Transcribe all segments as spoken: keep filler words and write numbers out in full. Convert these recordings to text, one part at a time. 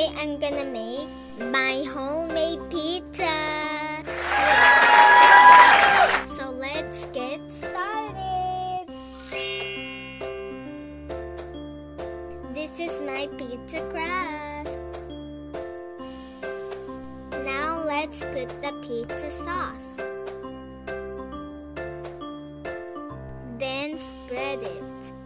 Today I'm gonna make my homemade pizza. So let's get started. This is my pizza crust. Now let's put the pizza sauce. Then spread it.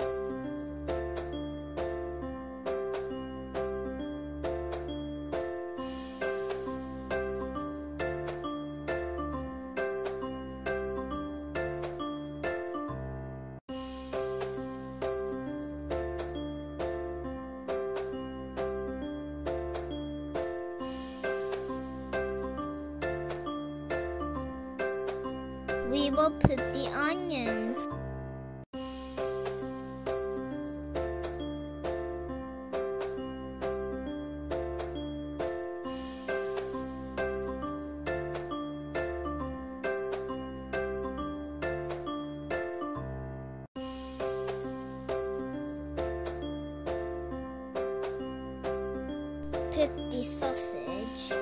We will put the onions. Put the sausage.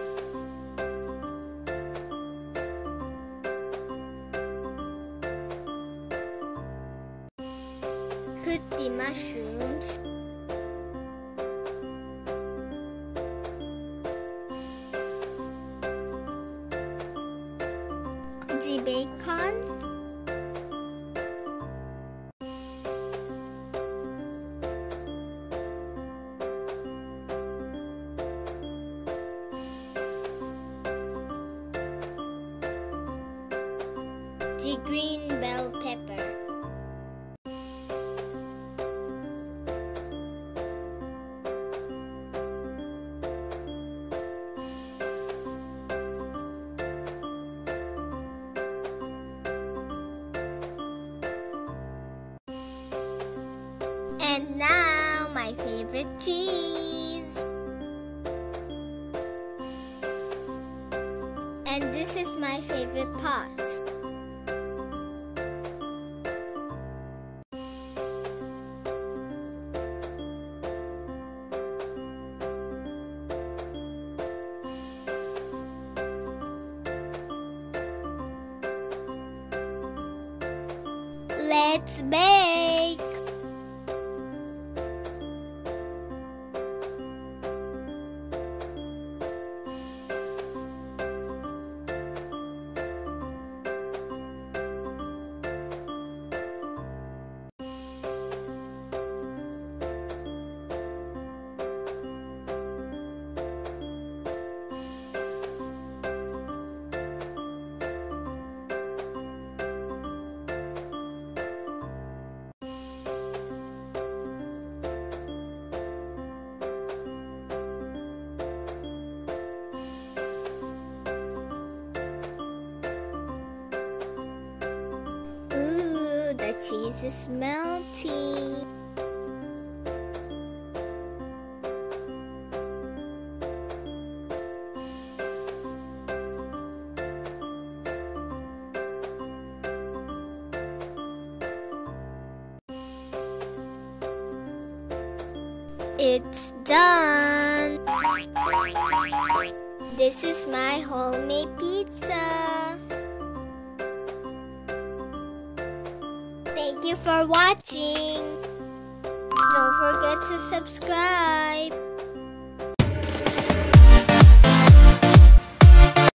Put the mushrooms. The bacon. The green bell pepper. And now, my favorite cheese. And this is my favorite part. Let's bake. The cheese is melting. It's done. This is my homemade pizza. Thank you for watching. Don't forget to subscribe.